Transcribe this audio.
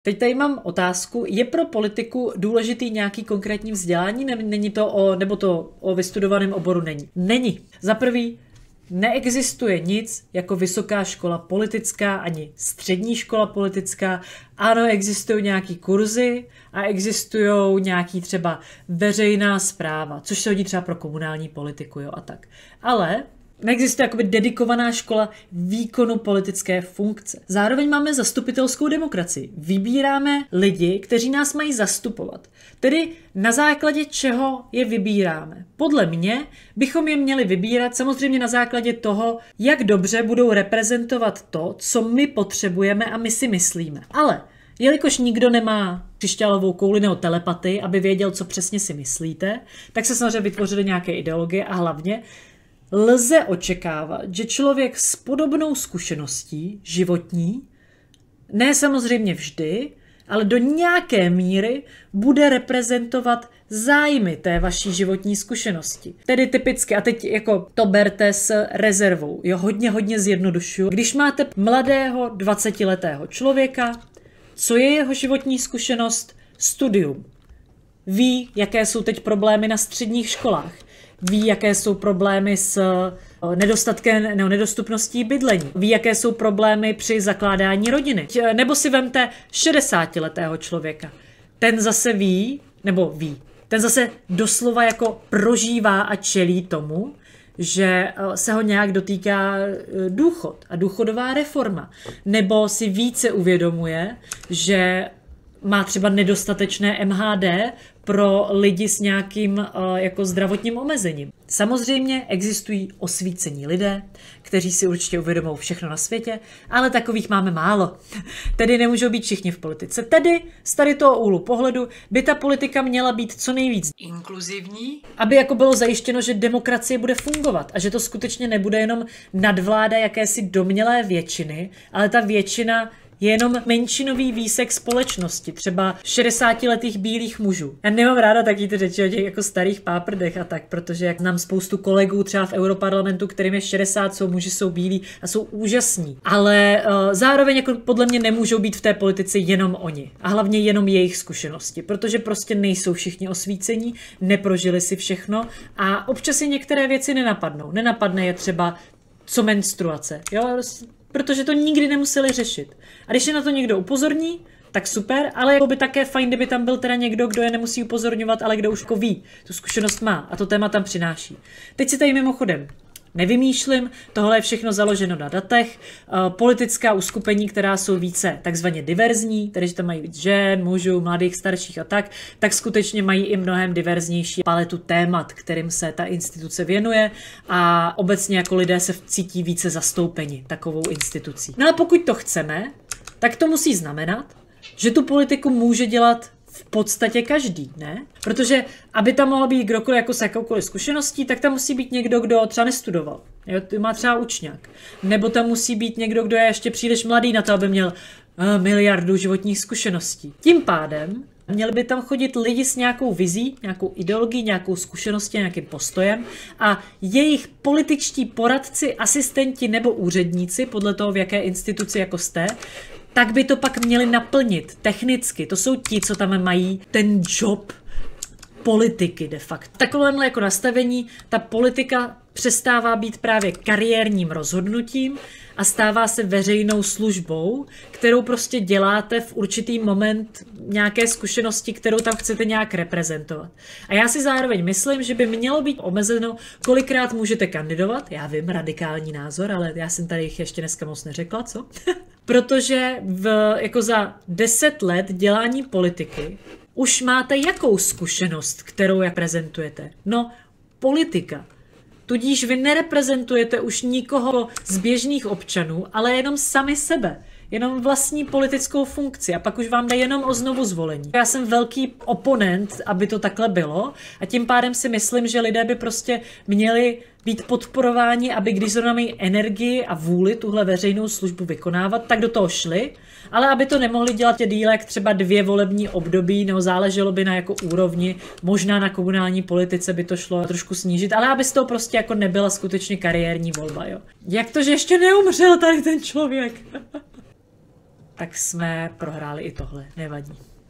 Teď tady mám otázku, je pro politiku důležitý nějaký konkrétní vzdělání, není to nebo to o vystudovaném oboru není? Není. Za prvý, neexistuje nic jako vysoká škola politická, ani střední škola politická. Ano, existují nějaký kurzy a existují nějaký třeba veřejná správa, což se hodí třeba pro komunální politiku, jo, a tak. Ale neexistuje jakoby dedikovaná škola výkonu politické funkce. Zároveň máme zastupitelskou demokracii. Vybíráme lidi, kteří nás mají zastupovat. Tedy na základě čeho je vybíráme. Podle mě bychom je měli vybírat samozřejmě na základě toho, jak dobře budou reprezentovat to, co my potřebujeme a my si myslíme. Ale jelikož nikdo nemá křišťálovou kouli nebo telepatii, aby věděl, co přesně si myslíte, tak se samozřejmě vytvořily nějaké ideologie a hlavně lze očekávat, že člověk s podobnou zkušeností životní, ne samozřejmě vždy, ale do nějaké míry bude reprezentovat zájmy té vaší životní zkušenosti. Tedy typicky, a teď jako to berte s rezervou, jo, hodně zjednodušuju. Když máte mladého 20letého člověka, co je jeho životní zkušenost? Studium. Ví, jaké jsou teď problémy na středních školách. Ví, jaké jsou problémy s nedostatkem nebo nedostupností bydlení. Ví, jaké jsou problémy při zakládání rodiny. Nebo si vemte 60letého člověka. Ten zase ten zase doslova jako prožívá a čelí tomu, že se ho nějak dotýká důchod a důchodová reforma. Nebo si více uvědomuje, že má třeba nedostatečné MHD pro lidi s nějakým jako zdravotním omezením. Samozřejmě existují osvícení lidé, kteří si určitě uvědomou všechno na světě, ale takových máme málo. Tedy nemůžou být všichni v politice. Tedy z tady toho úhlu pohledu by ta politika měla být co nejvíc inkluzivní, aby jako bylo zajištěno, že demokracie bude fungovat a že to skutečně nebude jenom nadvláda jakési domnělé většiny, ale ta většina je jenom menšinový výsek společnosti, třeba 60letých bílých mužů. Já nemám ráda taky ty řeči o těch jako starých páprdech a tak, protože jak znám spoustu kolegů třeba v Europarlamentu, kterým je 60, jsou muži, jsou bílí a jsou úžasní. Ale zároveň jako podle mě nemůžou být v té politice jenom oni. A hlavně jenom jejich zkušenosti, protože prostě nejsou všichni osvícení, neprožili si všechno a občas je některé věci nenapadnou. Nenapadne je třeba co menstruace, jo? Protože to nikdy nemuseli řešit. A když je na to někdo upozorní, tak super, ale jako by také fajn, kdyby tam byl teda někdo, kdo je nemusí upozorňovat, ale kdo už jako ví, tu zkušenost má a to téma tam přináší. Teď si tady mimochodem nevymýšlím, tohle je všechno založeno na datech, politická uskupení, která jsou více takzvaně diverzní, tedy že tam mají víc žen, mužů, mladých, starších a tak skutečně mají i mnohem diverznější paletu témat, kterým se ta instituce věnuje a obecně jako lidé se cítí více zastoupeni takovou institucí. No a pokud to chceme, tak to musí znamenat, že tu politiku může dělat v podstatě každý, ne? Protože aby tam mohl být kdokoliv jako s jakoukoliv zkušeností, tak tam musí být někdo, kdo třeba nestudoval. Jo? Má třeba učňák. Nebo tam musí být někdo, kdo je ještě příliš mladý na to, aby měl miliardu životních zkušeností. Tím pádem měli by tam chodit lidi s nějakou vizí, nějakou ideologií, nějakou zkušeností, nějakým postojem a jejich političtí poradci, asistenti nebo úředníci, podle toho, v jaké instituci jako jste, tak by to pak měli naplnit technicky. To jsou ti, co tam mají ten job politiky de facto. Takovémhle jako nastavení ta politika přestává být právě kariérním rozhodnutím a stává se veřejnou službou, kterou prostě děláte v určitý moment nějaké zkušenosti, kterou tam chcete nějak reprezentovat. A já si zároveň myslím, že by mělo být omezeno, kolikrát můžete kandidovat. Já vím, radikální názor, ale já jsem tady jich ještě dneska moc neřekla, co? Protože jako za 10 let dělání politiky už máte jakou zkušenost, kterou reprezentujete? No, politika. Tudíž vy nereprezentujete už nikoho z běžných občanů, ale jenom sami sebe. Jenom vlastní politickou funkci a pak už vám jde jenom o znovu zvolení. Já jsem velký oponent, aby to takhle bylo a tím pádem si myslím, že lidé by prostě měli být podporováni, aby když zrovna mají energii a vůli tuhle veřejnou službu vykonávat, tak do toho šli, ale aby to nemohli dělat díle jak třeba 2 volební období, nebo záleželo by na jako úrovni, možná na komunální politice by to šlo trošku snížit, ale aby z toho prostě jako nebyla skutečně kariérní volba, jo. Jak to, že ještě neumřel tady ten člověk? tak jsme prohráli i tohle. Nevadí.